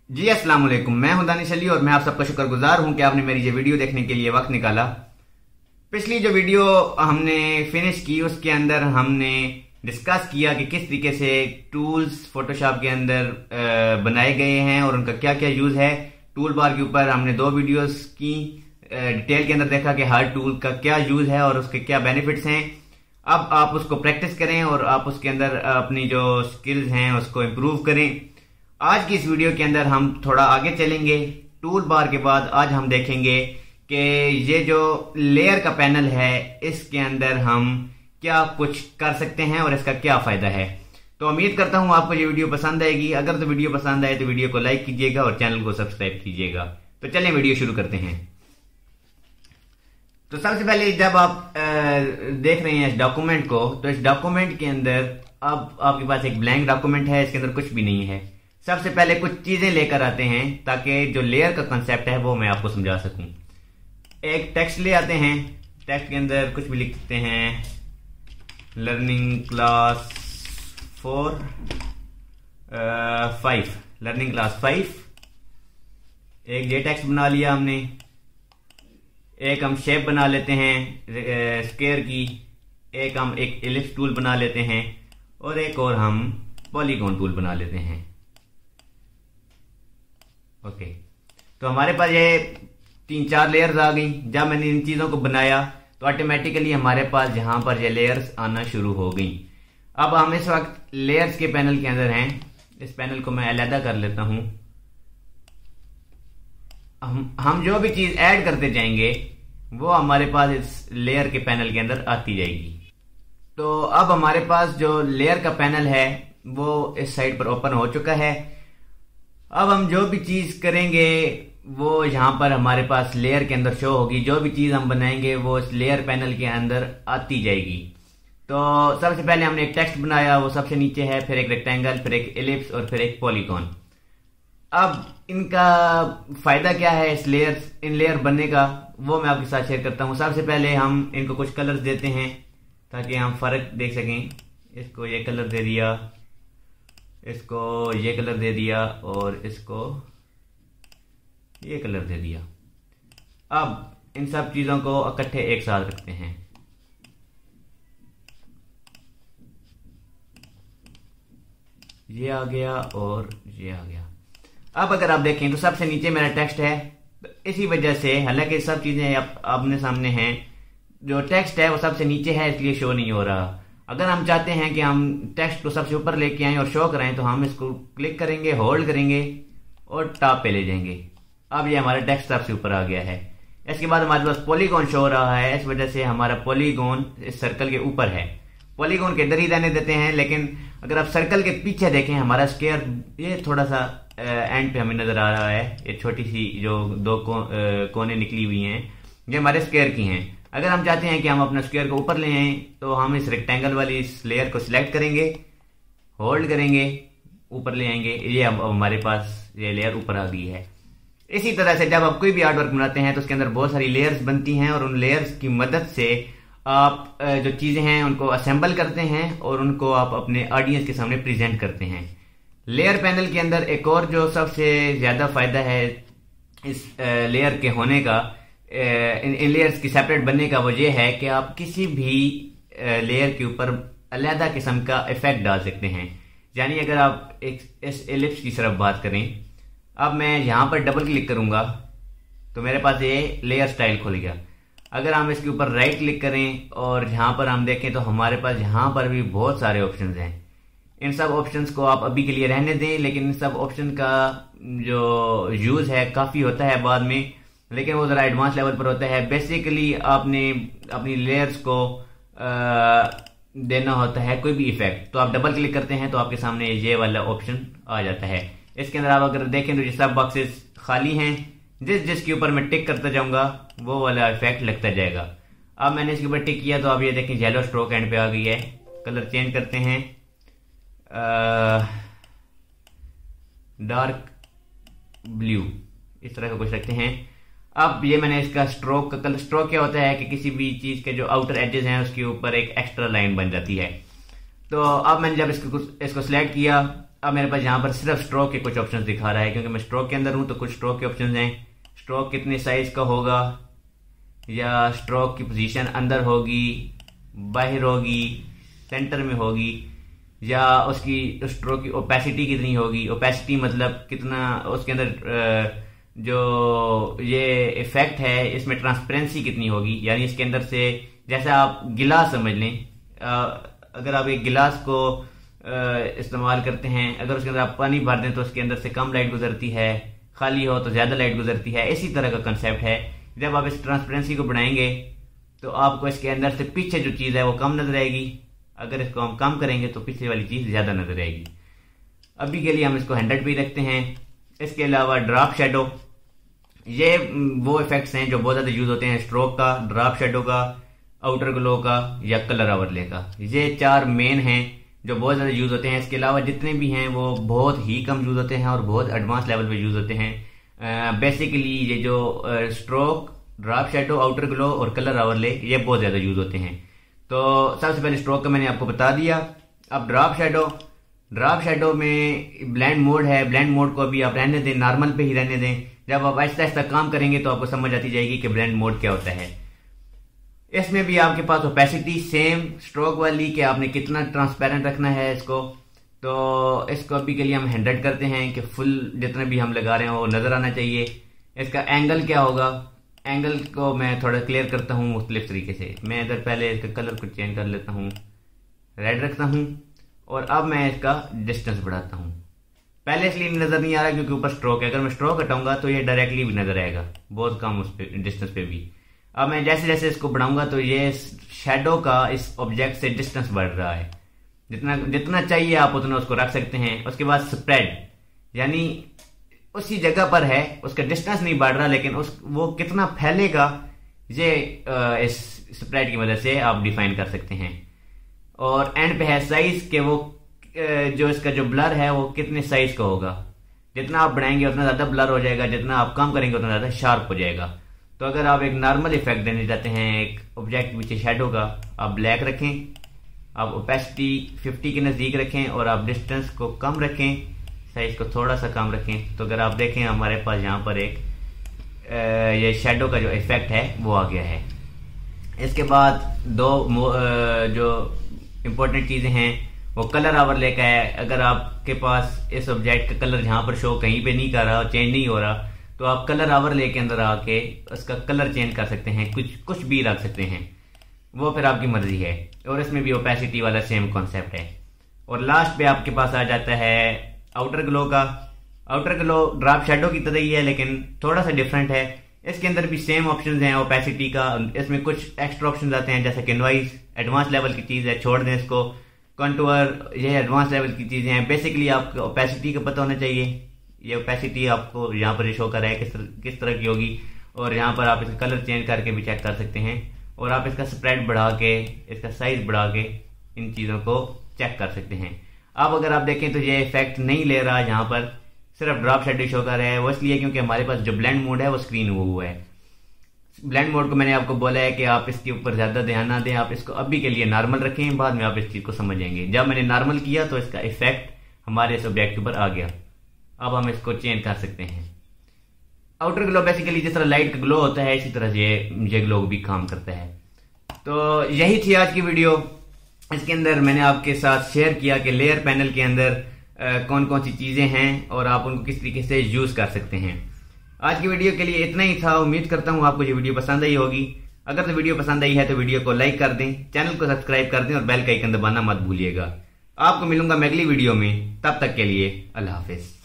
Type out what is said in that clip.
जी अस्सलाम वालेकुम। मैं हूं दानिश अली और मैं आप सबका शुक्रगुजार हूं कि आपने मेरी ये वीडियो देखने के लिए वक्त निकाला। पिछली जो वीडियो हमने फिनिश की उसके अंदर हमने डिस्कस किया कि किस तरीके से टूल्स फोटोशॉप के अंदर बनाए गए हैं और उनका क्या क्या यूज है। टूल बार के ऊपर हमने 2 वीडियोस की डिटेल के अंदर देखा कि हर टूल का क्या यूज है और उसके क्या बेनिफिट्स हैं। अब आप उसको प्रैक्टिस करें और आप उसके अंदर अपनी जो स्किल्स हैं उसको इम्प्रूव करें। आज की इस वीडियो के अंदर हम थोड़ा आगे चलेंगे। टूल बार के बाद आज हम देखेंगे कि ये जो लेयर का पैनल है इसके अंदर हम क्या कुछ कर सकते हैं और इसका क्या फायदा है। तो उम्मीद करता हूं आपको ये वीडियो पसंद आएगी। अगर तो वीडियो पसंद आए तो वीडियो को लाइक कीजिएगा और चैनल को सब्सक्राइब कीजिएगा। तो चलें वीडियो शुरू करते हैं। तो सबसे पहले जब आप देख रहे हैं इस डॉक्यूमेंट को, तो इस डॉक्यूमेंट के अंदर अब आपके पास एक ब्लैंक डॉक्यूमेंट है, इसके अंदर कुछ भी नहीं है। सबसे पहले कुछ चीजें लेकर आते हैं ताकि जो लेयर का कंसेप्ट है वो मैं आपको समझा सकूं। एक टेक्स्ट ले आते हैं, टेक्स्ट के अंदर कुछ भी लिख सकते हैं, लर्निंग क्लास 5 लर्निंग क्लास 5। एक ये टेक्स्ट बना लिया हमने। एक हम शेप बना लेते हैं स्क्वायर की, एक हम एक एलिप्स टूल बना लेते हैं और एक और हम पॉलीगॉन टूल बना लेते हैं। ओके, तो हमारे पास ये 3-4 लेयर्स आ गई। जब मैंने इन चीजों को बनाया तो ऑटोमेटिकली हमारे पास यहां पर ये लेयर्स आना शुरू हो गई। अब हम इस वक्त लेयर्स के पैनल के अंदर हैं। इस पैनल को मैं अलग कर लेता हूं। हम जो भी चीज ऐड करते जाएंगे वो हमारे पास इस लेयर के पैनल के अंदर आती जाएगी। तो अब हमारे पास जो लेयर का पैनल है वो इस साइड पर ओपन हो चुका है। अब हम जो भी चीज करेंगे वो यहां पर हमारे पास लेयर के अंदर शो होगी। जो भी चीज हम बनाएंगे वो इस लेयर पैनल के अंदर आती जाएगी। तो सबसे पहले हमने एक टेक्स्ट बनाया, वो सबसे नीचे है, फिर एक रेक्टेंगल, फिर एक एलिप्स और फिर एक पॉलीगॉन। अब इनका फायदा क्या है इन लेयर बनने का वो मैं आपके साथ शेयर करता हूं। सबसे पहले हम इनको कुछ कलर्स देते हैं ताकि हम फर्क देख सकें। इसको ये कलर दे दिया, इसको ये कलर दे दिया और इसको ये कलर दे दिया। अब इन सब चीजों को इकट्ठे एक साथ रखते हैं। ये आ गया और ये आ गया। अब अगर आप देखें तो सबसे नीचे मेरा टेक्स्ट है। तो इसी वजह से हालांकि सब चीजें अपने सामने हैं, जो टेक्स्ट है वो सबसे नीचे है इसलिए शो नहीं हो रहा। अगर हम चाहते हैं कि हम टेक्स्ट को सबसे ऊपर लेके आए और शो कराएं तो हम इसको क्लिक करेंगे, होल्ड करेंगे और टॉप पे ले जाएंगे। अब ये हमारा टेक्स्ट सबसे ऊपर आ गया है। इसके बाद हमारे पास पॉलीगॉन शो हो रहा है, इस वजह से हमारा पॉलीगॉन इस सर्कल के ऊपर है। पॉलीगॉन के इधर ही रहने देते हैं, लेकिन अगर आप सर्कल के पीछे देखें हमारा स्क्वायर ये थोड़ा सा एंड पे हमें नजर आ रहा है। ये छोटी सी जो 2 कोने निकली हुई हैं ये हमारे स्क्वायर की हैं। अगर हम चाहते हैं कि हम अपने स्क्वायर को ऊपर ले आए तो हम इस रेक्टेंगल वाली इस लेयर को सिलेक्ट करेंगे, होल्ड करेंगे, ऊपर ले आएंगे। ये अब हमारे पास ये लेयर ऊपर आ गई है। इसी तरह से जब आप कोई भी आर्ट वर्क बनाते हैं तो उसके अंदर बहुत सारी लेयर्स बनती हैं और उन लेयर्स की मदद से आप जो चीजें हैं उनको असेंबल करते हैं और उनको आप अपने ऑडियंस के सामने प्रेजेंट करते हैं। लेयर पैनल के अंदर एक और जो सबसे ज्यादा फायदा है इस लेयर के होने का, इन लेयर्स की सेपरेट बनने का, वो ये है कि आप किसी भी लेयर के ऊपर अलग किस्म का इफेक्ट डाल सकते हैं। यानी अगर आप इस एलिप्स की तरफ बात करें, अब मैं यहां पर डबल क्लिक करूंगा तो मेरे पास ये लेयर स्टाइल खुल गया। अगर हम इसके ऊपर राइट क्लिक करें और यहां पर हम देखें तो हमारे पास यहां पर भी बहुत सारे ऑप्शंस हैं। इन सब ऑप्शंस को आप अभी के लिए रहने दें, लेकिन इन सब ऑप्शन का जो यूज है काफी होता है बाद में, लेकिन वो जरा एडवांस लेवल पर होता है। बेसिकली आपने अपनी लेयर्स को देना होता है कोई भी इफेक्ट, तो आप डबल क्लिक करते हैं तो आपके सामने ये वाला ऑप्शन आ जाता है। इसके अंदर आप अगर देखें तो ये सब बॉक्सेस खाली हैं, जिसके ऊपर मैं टिक करता जाऊंगा वो वाला इफेक्ट लगता जाएगा। अब मैंने इसके ऊपर टिक किया तो आप ये देखें येलो स्ट्रोक एंड पे आ गई है। कलर चेंज करते हैं, डार्क ब्लू, इस तरह का कुछ रखते हैं। अब ये मैंने इसका स्ट्रोक का कलर, स्ट्रोक क्या होता है कि किसी भी चीज के जो आउटर एजेस हैं उसके ऊपर एक एक्स्ट्रा लाइन बन जाती है। तो अब मैंने जब इसको सिलेक्ट किया अब मेरे पास यहाँ पर सिर्फ स्ट्रोक के कुछ ऑप्शन दिखा रहा है, क्योंकि मैं स्ट्रोक के अंदर हूँ तो कुछ स्ट्रोक के ऑप्शन हैं। स्ट्रोक कितने साइज का होगा, या स्ट्रोक की पोजीशन अंदर होगी, बाहर होगी, सेंटर में होगी, या उसकी स्ट्रोक की ओपेसिटी कितनी होगी। ओपेसिटी मतलब कितना उसके अंदर जो ये इफेक्ट है इसमें ट्रांसपेरेंसी कितनी होगी, यानी इसके अंदर से जैसे आप गिलास समझ लें, अगर आप एक गिलास को इस्तेमाल करते हैं, अगर उसके अंदर आप पानी भर दें तो उसके अंदर से कम लाइट गुजरती है, खाली हो तो ज्यादा लाइट गुजरती है। इसी तरह का कंसेप्ट है। जब आप इस ट्रांसपेरेंसी को बढ़ाएंगे तो आपको इसके अंदर से पीछे जो चीज है वो कम नजर आएगी, अगर इसको हम कम करेंगे तो पीछे वाली चीज ज्यादा नजर आएगी। अभी के लिए हम इसको 100 पे रखते हैं। इसके अलावा ड्रॉप शेडो, ये वो इफेक्ट्स हैं जो बहुत ज्यादा यूज होते हैं, स्ट्रोक का, ड्रॉप शेडो का, आउटर ग्लो का या कलर ओवरले का। ये 4 मेन हैं जो बहुत ज्यादा यूज होते हैं। इसके अलावा जितने भी हैं वो बहुत ही कम यूज होते हैं और बहुत एडवांस लेवल पे यूज होते हैं। बेसिकली ये जो stroke, drop shadow, outer glow और कलर ओवरले ये बहुत ज्यादा यूज होते हैं। तो सबसे पहले स्ट्रोक का मैंने आपको बता दिया। अब ड्रॉप शेडो में ब्लेंड मोड है। ब्लेंड मोड को अभी आप रहने दें, नॉर्मल पे ही रहने दें। जब आप आहिस्ता आहिस्ता काम करेंगे तो आपको समझ आती जाएगी कि ब्लेंड मोड क्या होता है। इसमें भी आपके पास ओपेसिटी सेम स्ट्रोक वाली, कि आपने कितना ट्रांसपेरेंट रखना है इसको। तो इसको अभी के लिए हम 100 करते हैं कि फुल जितना भी हम लगा रहे हैं वो नजर आना चाहिए। इसका एंगल क्या होगा, एंगल को मैं थोड़ा क्लियर करता हूँ मुख्तलिफ तरीके से। मैं इधर पहले इसका कलर को चेंज कर लेता हूँ, रेड रखता हूँ, और अब मैं इसका डिस्टेंस बढ़ाता हूँ। पहले इसलिए नजर नहीं आ रहा क्योंकि ऊपर स्ट्रोक है। अगर मैं स्ट्रोक हटाऊंगा तो ये डायरेक्टली भी नजर आएगा, बहुत कम उस पे डिस्टेंस पे भी। अब मैं जैसे जैसे इसको बढ़ाऊंगा तो ये शेडो का इस ऑब्जेक्ट से डिस्टेंस बढ़ रहा है। जितना चाहिए आप उतना उसको रख सकते हैं। उसके बाद स्प्रेड, यानी उसी जगह पर है, उसका डिस्टेंस नहीं बढ़ रहा, लेकिन वो कितना फैलेगा ये इस स्प्रेड की मदद से आप डिफाइन कर सकते हैं। और एंड पे है साइज, के वो जो इसका जो ब्लर है वो कितने साइज का होगा। जितना आप बढ़ाएंगे उतना ज्यादा ब्लर हो जाएगा, जितना आप कम करेंगे उतना ज्यादा शार्प हो जाएगा। तो अगर आप एक नॉर्मल इफेक्ट देने चाहते हैं एक ऑब्जेक्ट पीछे शेडो का, आप ब्लैक रखें, आप ओपेसिटी 50 के नजदीक रखें और आप डिस्टेंस को कम रखें, साइज को थोड़ा सा कम रखें। तो अगर आप देखें हमारे पास यहाँ पर एक ये शेडो का जो इफेक्ट है वो आ गया है। इसके बाद दो जो इम्पोर्टेंट चीजें हैं वो कलर ओवरले का है। अगर आपके पास इस ऑब्जेक्ट का कलर यहाँ पर शो कहीं पे नहीं कर रहा, चेंज नहीं हो रहा, तो आप कलर ओवरले के अंदर आके उसका कलर चेंज कर सकते हैं, कुछ भी रख सकते हैं, वो फिर आपकी मर्जी है। और इसमें भी ओपेसिटी वाला सेम कॉन्सेप्ट है। और लास्ट पे आपके पास आ जाता है आउटर ग्लो का। आउटर ग्लो ड्रॉप शेडो की तरह ही है लेकिन थोड़ा सा डिफरेंट है। इसके अंदर भी सेम ऑप्शंस हैं ओपेसिटी का। इसमें कुछ एक्स्ट्रा ऑप्शंस आते हैं जैसे कैनवाइज, एडवांस लेवल की चीज है, छोड़ दें इसको। कंटूर, ये एडवांस लेवल की चीजें हैं। बेसिकली आपको ओपेसिटी का पता होना चाहिए। ये ओपेसिटी आपको यहाँ पर शो कर रहा है किस तरह की होगी, और यहाँ पर आप इसका कलर चेंज करके भी चेक कर सकते हैं, और आप इसका स्प्रेड बढ़ा के, इसका साइज बढ़ा के इन चीजों को चेक कर सकते हैं। अब अगर आप देखें तो ये इफेक्ट नहीं ले रहा, यहाँ पर सिर्फ ड्रॉप शेडो शो कर रहा है। वो इसलिए क्योंकि हमारे पास जो ब्लेंड मोड है वो स्क्रीन हुआ है। ब्लेंड मोड को मैंने आपको बोला है कि आप इसके ऊपर ज्यादा ध्यान ना दें, आप इसको अभी के लिए नॉर्मल रखें, बाद में आप इस चीज को समझेंगे। जब मैंने नॉर्मल किया तो इसका इफेक्ट हमारे इस ऑब्जेक्ट के ऊपर आ गया। अब हम इसको चेंज कर सकते हैं। आउटर ग्लो बेसिकली जिस तरह लाइट का ग्लो होता है इसी तरह ये ग्लो भी काम करता है। तो यही थी आज की वीडियो। इसके अंदर मैंने आपके साथ शेयर किया कि लेयर पैनल के अंदर कौन कौन सी चीजें हैं और आप उनको किस तरीके से यूज कर सकते हैं। आज की वीडियो के लिए इतना ही था। उम्मीद करता हूं आपको ये वीडियो पसंद आई होगी। अगर तो वीडियो पसंद आई है तो वीडियो को लाइक कर दें, चैनल को सब्सक्राइब कर दें और बेल का आइकन दबाना मत भूलिएगा। आपको मिलूंगा मैं अगली वीडियो में, तब तक के लिए अल्लाह हाफिज।